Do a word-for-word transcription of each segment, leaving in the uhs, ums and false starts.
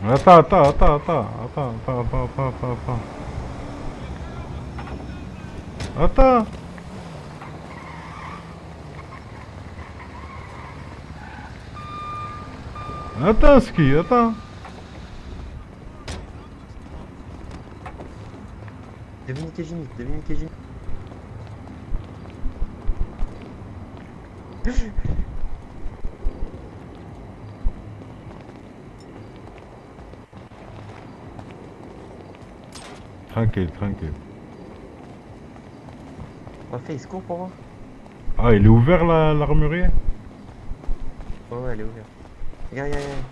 Attends, attends, attends, attends, attends, attends, attends, attends, attends, attends. Attends. Attends, ski, attends. Divinité génie, divinité génie. Tranquille, tranquille. On fait, il se court pour voir. Ah, il est ouvert la l'armurerie? Ouais, ouais, elle est ouverte. Regarde, regarde, regarde.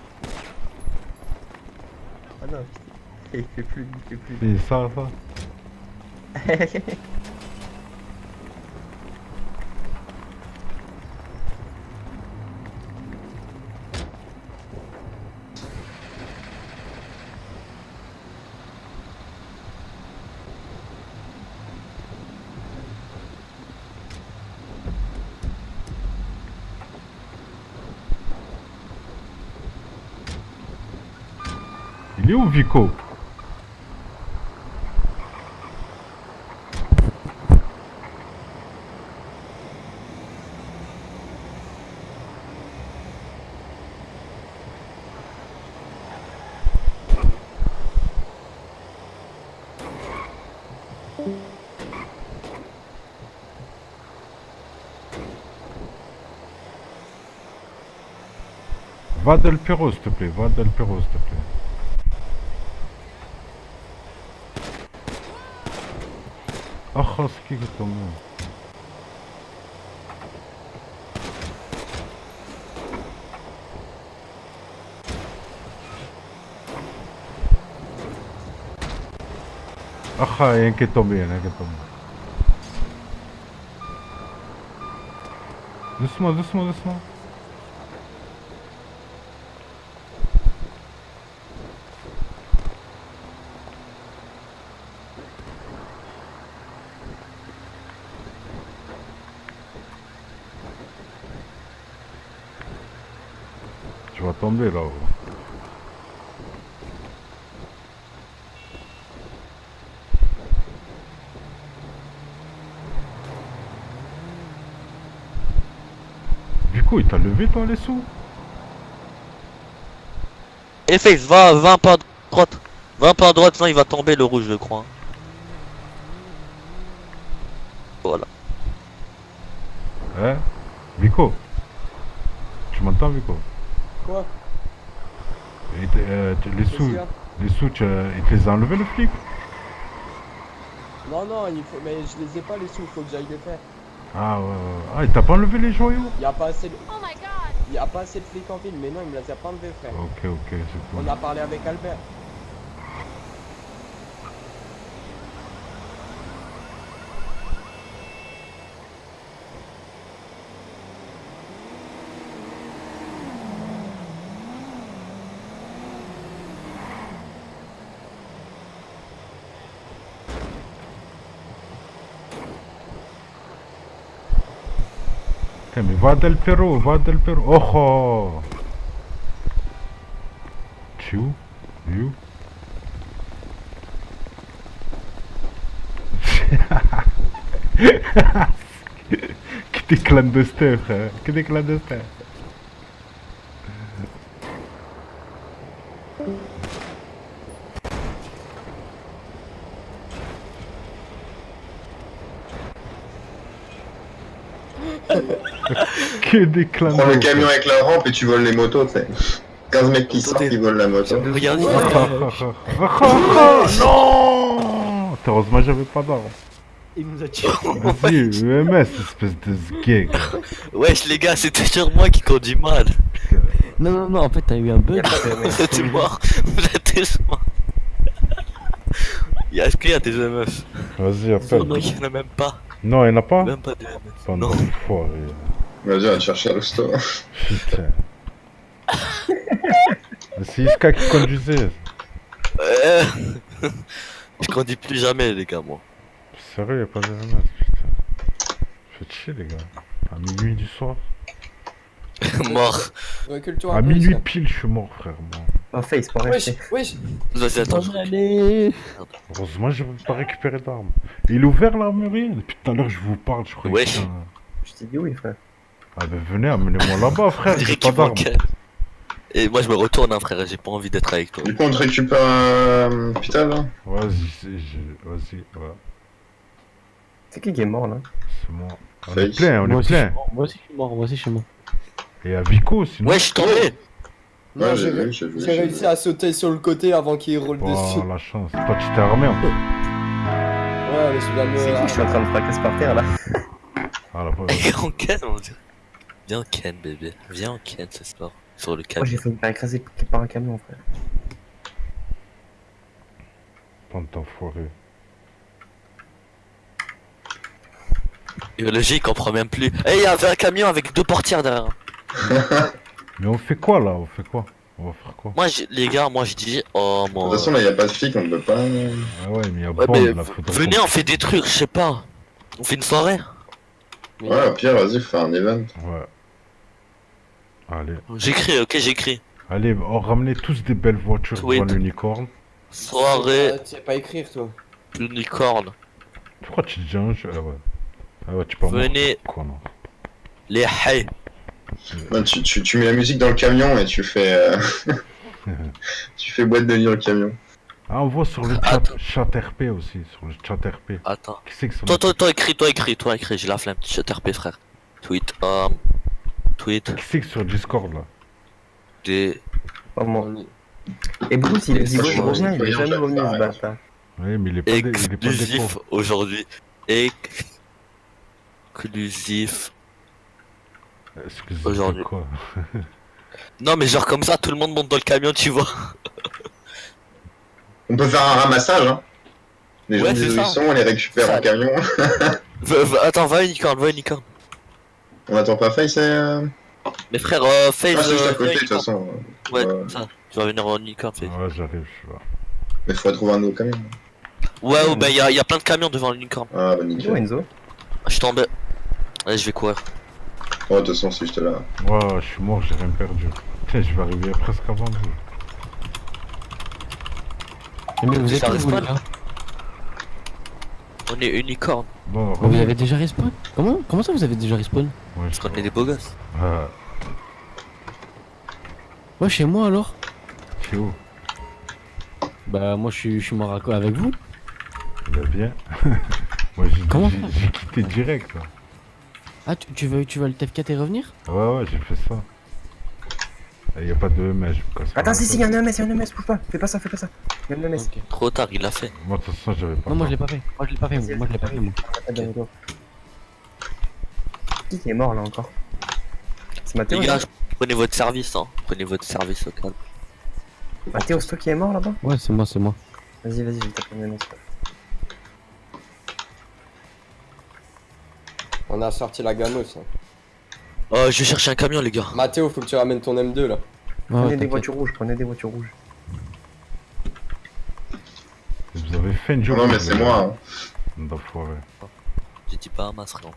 Ah non, il fait plus, il fait plus. C'est ça, ça. Il est où, Vico? Va Del Perro, s'il te plaît. Va Del Perro, s'il te plaît. Ah, oh, c'est qui qui est tombé? Ah, il y a un qui est tombé, il y en a un qui est tombé. Doucement, doucement, doucement. Tu vas tomber là-haut. Du coup, il t'a levé toi les sous? Et face, va, va un pas à droite. Va un pas à droite, sinon il va tomber le rouge, je crois. Voilà. Hein? Vico? Tu m'entends, Vico? Quoi? Et euh, les sous, les sous, tu, il te les a enlevés le flic? Non, non, il faut... mais je les ai pas les sous, il faut que j'aille les faire. Ah ouais, ouais. Ah, il t'a pas enlevé les joyaux? Il y a pas assez de... Oh my god! Il y a pas assez de flics en ville, mais non, il me les a pas enlevés, frère. Ok, ok, c'est cool. On a parlé avec Albert. Putain, mais va Del Perro, va Del Perro. Oh oh! Tu où? You? Que des clandestins, frère. Que des clandestins. Que des clandestins. Prends le camion avec la rampe et tu voles les motos, tu sais. quinze mecs qui sortent, ils volent la moto. Regarde, non! Heureusement, j'avais pas d'arme. Il nous a tué. Vas-y, E M S, espèce de gay. Wesh les gars, c'était sur moi qui conduis mal. Non, non, non, en fait, t'as eu un bug. Vous êtes mort. Vous êtes mort. Est-ce qu'il y a des E M S? Vas-y, appelle. Non, il n'y en a même pas. Non, il n'y en a pas? Même pas de E M S. Pendant Non. une fois. Vas-y, on va te chercher à l'hosto. Putain. C'est Iska qui conduisait. Euh... Je conduis plus jamais les gars, moi. Sérieux, y'a pas de E M S, putain. Faites chier, les gars. À minuit du soir. Mort. Recule-toi un À peu, minuit ça. pile, je suis mort, frère. Moi. Oh, face, pour Wesh, rester. wesh. Vas-y, attends. je- Allez. Heureusement, je peux pas récupérer d'armes. Il est ouvert l'armurier. Depuis tout à l'heure, je vous parle, je crois. Wesh. Je t'ai dit oui, frère. Ah ben venez, amenez-moi là-bas, frère. On J'ai dirait pas qu'il d'armes. manque. Et moi je me retourne, hein, frère, j'ai pas envie d'être avec toi. Du coup, on te récupère un hôpital, là. Vas-y, c'est- je- vas-y, ouais. C'est qui qui est mort là? C'est moi. On Face. est plein, on Moi est aussi, je plein. suis mort. Moi aussi, je suis mort. Moi aussi, je suis mort. Et à Vico, sinon. Ouais, je suis tombé. Non, Ouais, j'ai j'ai ré- vu, j'ai vu. j'ai j'ai réussi vu. à sauter sur le côté avant qu'il roule dessus. Oh, la chance. Toi, tu t'es armé en fait. Ouais, mais je viens de C'est qui me. je suis en train de fracasser par terre là? Ah, la pauvre. Viens en ken, on dirait. Viens en ken, bébé. Viens en ken ce sport. Sur le Moi camion. j'ai failli me faire écraser par un camion, frère. Bande d'enfoirés. Et le G il comprend même plus. Eh, il y avait un camion avec deux portières derrière. Mais on fait quoi là? On fait quoi? On va faire quoi? Moi, j'ai- les gars, moi je dis, oh De mon. toute façon, là, y a pas de flic, on peut pas. Ah ouais, mais il y a Ouais, bande mais là. Faudra venez, qu'on- on fait des trucs, je sais pas. On fait une soirée. Ouais, au pire, vas-y, faut faire un event. Ouais. Allez. J'écris, ok, j'écris. Allez, on ramenait tous des belles voitures Tweet. devant l'unicorne. Soirée, Ah, tu sais pas écrire, toi. unicorne. Tu crois que tu dis un jeu? Ah ouais. Ah ouais, tu peux Venez. Quoi, non? Les hay. Ouais, tu, tu, tu mets la musique dans le camion et tu fais. euh, tu fais boîte de nuit dans le camion. Ah, on voit sur le chat, Attends. chat R P aussi, sur le chat R P. Attends. Qui c'est que ça? Toi, toi, toi, écris, toi, écris, toi, écris, j'ai la flemme. Chat R P, frère. Tweet, um. Tweet, Qui c'est que sur Discord là? des. Pas moi. On y- Et Bruce, il a dit Ça, ouais, je je reviens, pense il est que jamais rien, revenu ça, ce ça, bâtard. Oui, mais il est pas, dé... il est pas Exclusif déco. aujourd'hui. Exclusif. Excusez-moi, Aujourd'hui. quoi? Non, mais genre comme ça, tout le monde monte dans le camion, tu vois. On peut faire un ramassage, hein. Les gens Ouais, disent c'est où ça. ils sont, on les récupère Ça. en camion. Va- va- attends, va unicorn, va unicorn. On attend pas Face, euh... Mais frère, euh, Ah, Face. c'est juste euh, à côté, de toute unicorn. façon. Ouais, Ouais. ça. Tu vas venir en unicorn, Face. Ouais, j'arrive, je suis là. Mais faut trouver un nouveau camion. Ouais, ouais, bah y'a y a plein de camions devant l'unicorn. Ah, bah Yo, nickel. Enzo. Je suis tombé. Allez, je vais courir. Oh, de toute façon, c'est juste là. Ouais, je suis mort, j'ai rien perdu. Tiens, je vais arriver presque avant vous. Mais vous êtes Ça où, vous, les respawn. gars? On est unicorn. Bon, Vous reviens. avez déjà respawn? Comment Comment ça vous avez déjà respawn? Ouais, Parce qu'on est des beaux gosses. Ah, Ouais, chez moi alors? c'est où? Bah, moi je suis, je suis mort à quoi avec vous? Bah, bien. Moi, j'ai Comment j'ai- ça j'ai quitté direct là. Ah, tu, tu veux, tu vas le T F quatre et revenir? Ouais, ouais, j'ai fait ça. Il y a pas de M S, je me casse pas Attends, la si, si, tête. y'a un M S, y'a un M S, bouge pas. Fais pas ça, fais pas ça. Y'a un M S. Ok. Trop tard, il l'a fait. Moi, de toute façon, j'avais pas. Non, moi peur. je l'ai pas fait. Moi je l'ai pas fait. Moi je l'ai pas fait. Moi. Ah, d'accord. Qui qui est mort là encore? C'est Mathéo. Les gars, non prenez votre service, hein. Prenez votre service au calme. Mathéo, c'est toi qui est mort là-bas? Ouais, c'est moi, c'est moi. Vas-y, vas-y, je vais taper un M S. On a sorti la gamos. Hein. Oh, je vais chercher un camion, les gars. Mathéo, faut que tu ramènes ton M deux là. Ouais, Prenez des t'inquiète. voitures rouges, prenez des voitures rouges. Vous avez fait une journée. Non, mais c'est moi, hein. D'enfoiré. J'ai dit pas un masque, non.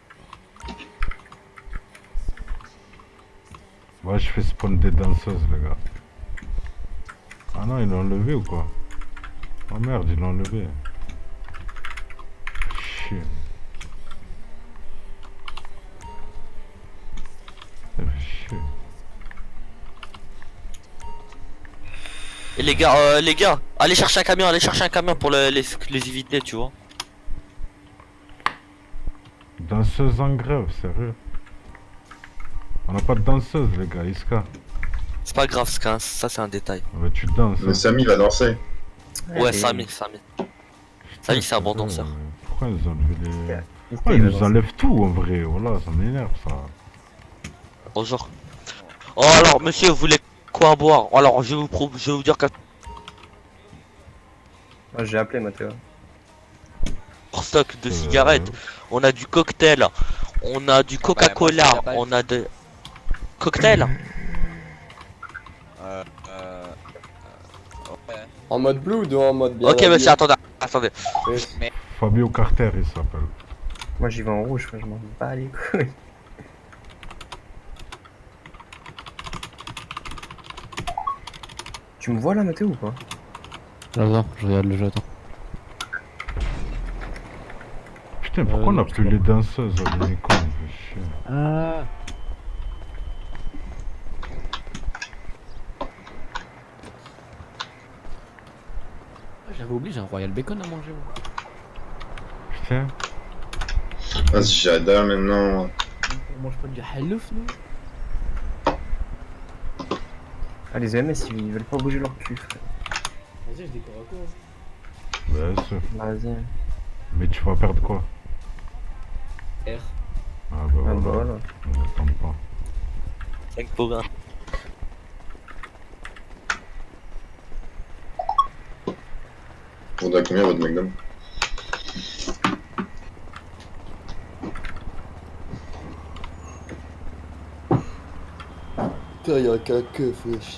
Ouais, je fais spawn des danseuses, les gars. Ah non, ils l'ont enlevé ou quoi? Oh merde, ils l'ont enlevé. Chier. Ça fait chier. Et les gars, euh, les gars, allez chercher un camion, allez chercher un camion pour le- l'exclusivité, tu vois. Danseuse en grève, sérieux. On n'a pas de danseuse, les gars, Iska. C'est pas grave, ça, ça c'est un détail. Ah bah, tu danses. Mais hein. Samy va danser. Ouais, et- Samy, Samy. Samy, c'est un bon Putain, danseur. euh, Pourquoi ils ont enlevé les. Yeah. Pourquoi ils nous enlèvent tout en vrai? Voilà, ça m'énerve ça. Bonjour. Oh, alors, monsieur, vous voulez quoi boire? Alors, je vais vous, pro- je vais vous dire qu'un Moi j'ai appelé Mathéo. stock de Euh, cigarettes, on a du cocktail, on a du Coca-Cola, Ouais, moi, on a de. Cocktail? En mode blood ou en mode bien Ok, habillé monsieur, attendez, attendez. Fabio Carter, il s'appelle. Moi j'y vais en rouge, frère, je m'en bats les couilles. Tu me vois là, Mathéo, ou pas? Attends, je regarde le jeu, attends. Putain, pourquoi Euh, on a plus les danseuses à l'unicorn? Je fais chier. Ah. J'avais oublié, j'ai un Royal Bacon à manger. Moi. Putain. Vas-y, j'adore maintenant. On mange pas du halouf, nous? Ah, les E M S, ils veulent pas bouger leur cul, frère. Vas-y, je décore à quoi? Bien sûr. Vas-y. Mais tu vas perdre quoi? R. Ah bah Ah, voilà. bah voilà. On n'attend pas. cinq pour un. Vous donnez combien votre McDonald's? Putain, y'a qu'un keuf, wesh.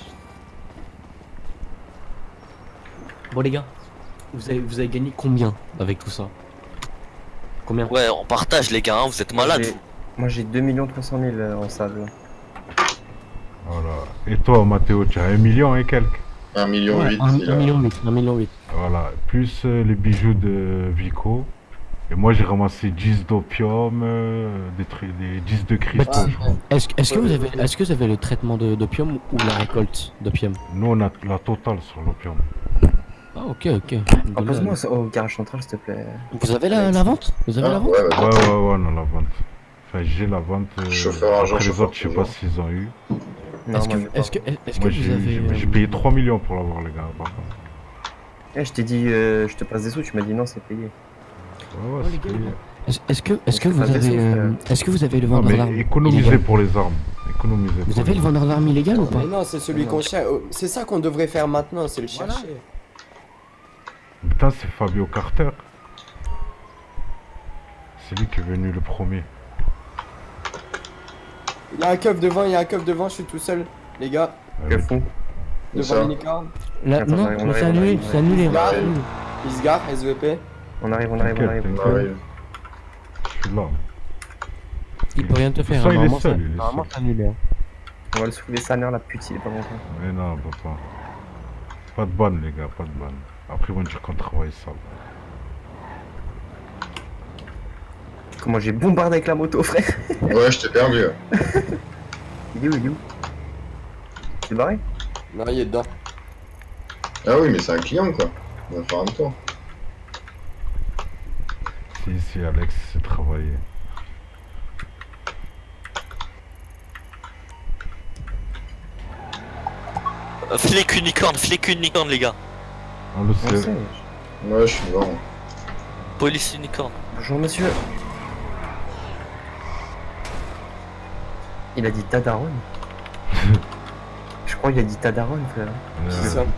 Bon, les gars, vous avez, vous avez gagné combien avec tout ça? Combien? Ouais, on partage les gars, hein, vous êtes malades. J'ai- Moi j'ai deux millions trois cent mille en salle. là. Voilà. Et toi, Mathéo, tu as un million et quelques. un million Ouais, huit, un, il un a. million huit, un million huit. Voilà. Plus euh, les bijoux de Vico. Et moi, j'ai ramassé dix d'opium, euh, des, trucs- des dix de cristaux, Bah, je crois. Est-ce est-ce que vous avez, est-ce que vous avez le traitement de- d'opium ou la récolte d'opium? Nous, on a la totale sur l'opium. Ah, ok, ok. Repose-moi ça au garage central s'il te plaît. Vous avez la, la vente? Vous avez Ah, la vente? ouais, ouais, Ouais, ouais, ouais, on a la vente. Enfin, j'ai la vente. Euh, Chauffeur argent, après les chauffeur autres, je sais pas toujours. s'ils ont eu. Non, Est-ce que, moi, j'ai pas. est-ce que, est-ce que Moi, vous j'ai avez... j'ai- j'ai euh, payé trois millions pour l'avoir, les gars. Par contre. Eh, je t'ai dit, euh, je te passe des sous, tu m'as dit non, c'est payé. Ouais, ouais, Oh, les c'est gars, payé. Est-ce est-ce que, est-ce que On se vous passe des avez, sous, euh, est-ce que vous avez le Non, vendeur mais d'armes économisez illégal? pour les armes. Économisez. Vous pour avez les le vendeur d'armes illégal ou pas? Mais non, c'est celui Non. qu'on cherche. Oh, c'est ça qu'on devrait faire maintenant, c'est le Voilà. chercher. armes. Putain, c'est Fabio Carter. C'est lui qui est venu le premier. Il y a un keuf devant, il y a un keuf devant, je suis tout seul, les gars. Ouais, Que mais- fou. Où Devant ça l'unicorn. Là, Attends, non, on arrive, on mais c'est arrive, on annulé, arrive, c'est annulé. on c'est arrive. annulé. Il se gare, S V P. On arrive, on arrive, on T'inquiète, arrive. t'inquiète. Ah ouais. Je suis là. Il peut rien te faire. Ça, hein, il est Normalement, seul, c'est- il est normalement, seul. c'est annulé. hein. On va le soulever sa mère la pute, il est pas content. Mais non, on peut pas. Pas de ban, les gars, pas de ban. Après, ils vont dire qu'on travaille sale. Comment j'ai bombardé avec la moto, frère. Ouais, je t'ai perdu. Il est où, il est où? Tu es barré? Non, il est dedans. Ah oui, mais c'est un client quoi. On va faire un tour. Si, si, Alex, c'est travaillé. Euh, Flic unicorn, flic unicorn les gars. On le On le sait. sait. Ouais, je suis devant. Police unicorn. Bonjour monsieur. Il a dit Tadaron. Je crois qu'il a dit Tadaron, frère. Euh, C'est ça.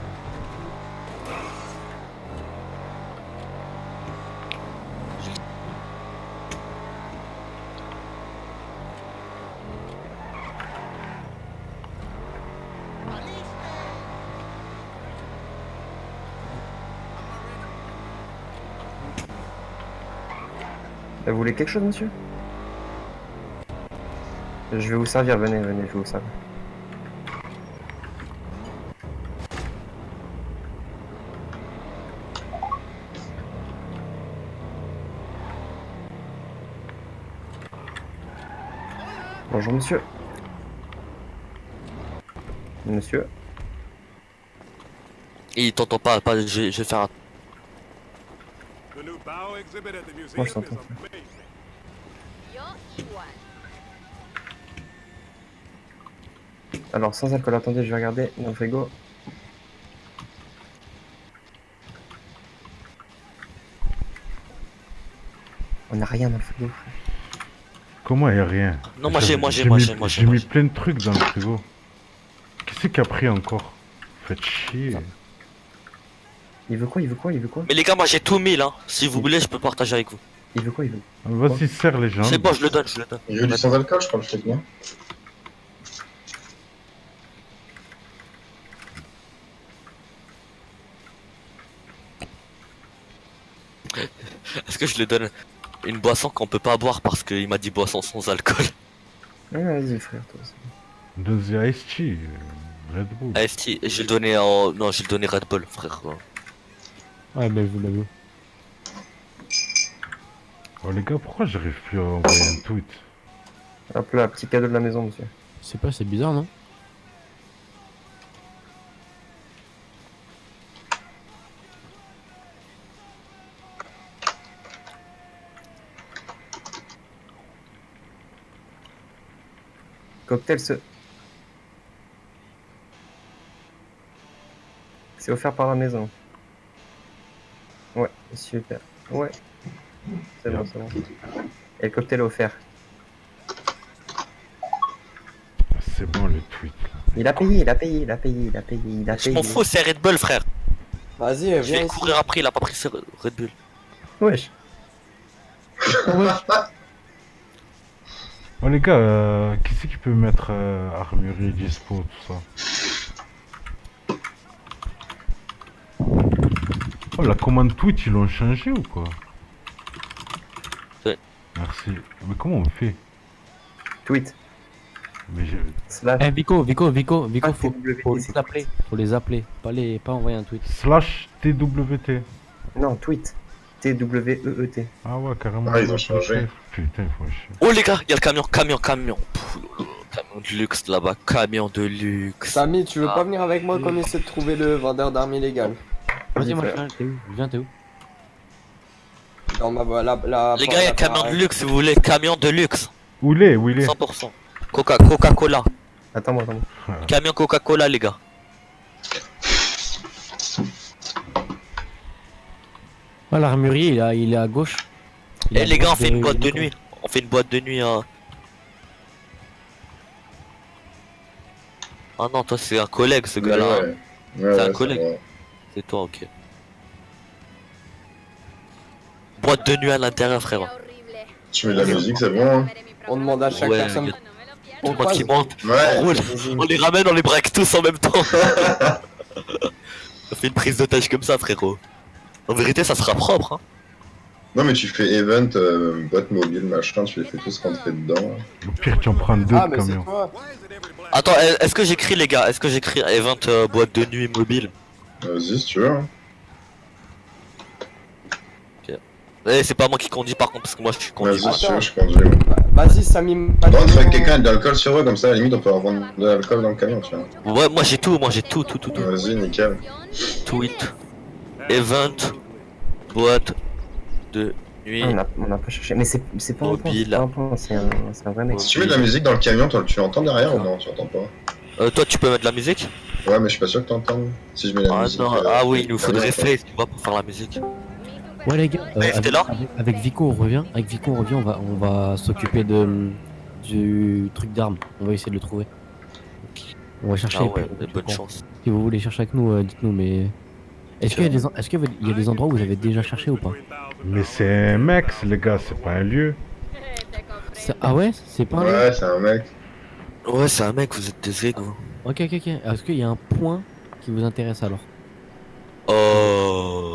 Vous voulez quelque chose, monsieur? Je vais vous servir, venez, venez, je vais vous servir. Bonjour, monsieur. Monsieur. Et il t'entend pas, pas je, je vais faire un... Moi, je t'entends. Alors, sans alcool, attendez, je vais regarder dans le frigo. On n'a rien dans le frigo. Comment il y a rien? Non, moi j'ai, moi j'ai, J'ai moi mis- j'ai, moi j'ai. J'ai moi mis j'ai. plein de trucs dans le frigo. Qui c'est qui a pris encore? Faites chier. Il veut quoi? Il veut quoi? Il veut quoi? Mais les gars, moi j'ai tout mis hein. Si vous voulez, je peux partager avec vous. Il veut quoi? Il veut. Vas-y, serre les gens. C'est bon, je le donne, je le donne. Il veut du sans alcool, je crois, le fric, non? Est-ce que je lui donne une boisson qu'on peut pas boire parce qu'il m'a dit boisson sans alcool? Ah, vas-y, frère, toi aussi. Deux Ice Tea. Red Bull. Ah si, je vais le donner en... Non, je vais le donner Red Bull, frère. Ouais, ben vous l'avez. Oh les gars, pourquoi j'arrive plus à envoyer un tweet? Hop là, petit cadeau de la maison, monsieur. Je sais pas, c'est bizarre, non? Cocktail, ce... c'est offert par la maison. Ouais, super. Ouais. C'est bon, c'est bon. Et le cocktail est offert. C'est bon le tweet. Il a payé, il a payé, il a payé, il a payé, il a Je payé. m'en fous, c'est Red Bull, frère. Vas-y, Je viens vais ici. courir après, il a pas pris ce Red Bull. Wesh. Oh les gars, euh, qui c'est qui peut mettre euh, armurerie, dispo, tout ça? Oh la commande tweet ils l'ont changé ou quoi? Ouais. Merci. Mais comment on fait? Tweet. Mais je... Slash. Eh Vico, Vico, Vico, Vico, Ah, faut, T W T, faut les c'est appeler. Faut les appeler. Pas les, pas envoyer un tweet. Slash T W T. Non, tweet. T W E E T. Ah ouais, carrément. Ah, ils ont changé. Putain, il faut chier. Oh les gars, il y a le camion, camion, camion. Pff, camion de luxe là-bas, camion de luxe. Samy, tu veux Ah. pas venir avec moi qu'on essaie de trouver le vendeur d'armes illégales? Vas-y, moi, je frère. viens, t'es où? Je viens, t'es où? Dans ma la, la, Les gars, il y a camion de luxe si vous voulez, camion de luxe. Où il est? Où il est? cent pour cent. Coca, Coca-Cola. Attends-moi, attends-moi. Camion Coca-Cola, les gars. Ah, l'armurier, il, est à- il est à gauche. Il est Eh à les gars, on gauche fait une boîte de l'écran. nuit. On fait une boîte de nuit. Hein. Ah non, toi c'est un collègue ce Ouais, gars-là. hein. ouais. Ouais, C'est un ouais, collègue. vrai. C'est toi, ok. Boîte de nuit à l'intérieur, frère. Tu mets de la musique, c'est bon. Hein. On demande à chaque Ouais, personne. y a- On Tout le monde passe. qui monte. On Ouais. roule. On les ramène, on les braque tous en même temps. On fait une prise d'otage comme ça, frérot. En vérité, ça sera propre. Hein. Non, mais tu fais event, euh, boîte mobile, machin, tu les fais tous rentrer dedans. Au pire, tu en prends deux Ah, de mais c'est camions. toi. Attends, est- est-ce que j'écris, les gars? Est-ce que j'écris event euh, boîte de nuit mobile? Vas-y, si tu veux. Hein. Eh, c'est pas moi qui conduis par contre, parce que moi je suis conduit. Vas-y, si tu Attends. veux, je conduis. Ouais. Bah, vas-y, Samy. Par contre, faut que quelqu'un ait de l'alcool sur eux, comme ça, à la limite, on peut avoir vendre de l'alcool dans le camion, tu vois. Ouais, moi j'ai tout, moi j'ai tout, tout, tout, tout. Vas-y, nickel. Tweet, event, boîte de nuit. Ah, on, a, on a pas cherché. Mais c'est c'est pas un point, Mobile. c'est pas un point, c'est un, c'est un vrai mec. Si tu mets de la musique dans le camion, toi, tu entends derrière ou non? Tu entends pas? Euh, toi tu peux mettre de la musique? Ouais, mais je suis pas sûr que t'entends. Si je mets la Ah musique. non, euh, ah oui, il nous du faudrait camion, Face, tu vois, pour faire la musique. Ouais les gars, euh, Ouais, avec, t'es là avec, avec Vico on revient, avec Vico on revient, on va, on va s'occuper de du truc d'armes. On va essayer de le trouver. On va chercher. Ah les ouais, prix, mais tout bonne le temps. chance. Si vous voulez chercher avec nous, euh, dites-nous. Mais est-ce qu'il y a des, en- est-ce qu'il y a des endroits où vous avez déjà cherché ou pas? Mais c'est un mec, les gars, c'est pas un lieu. C'est- Ah ouais, c'est pas un lieu. Ouais, c'est un mec. Ouais, c'est un mec, vous êtes des égos. Ok ok ok. Est-ce qu'il y a un point qui vous intéresse alors? Oh.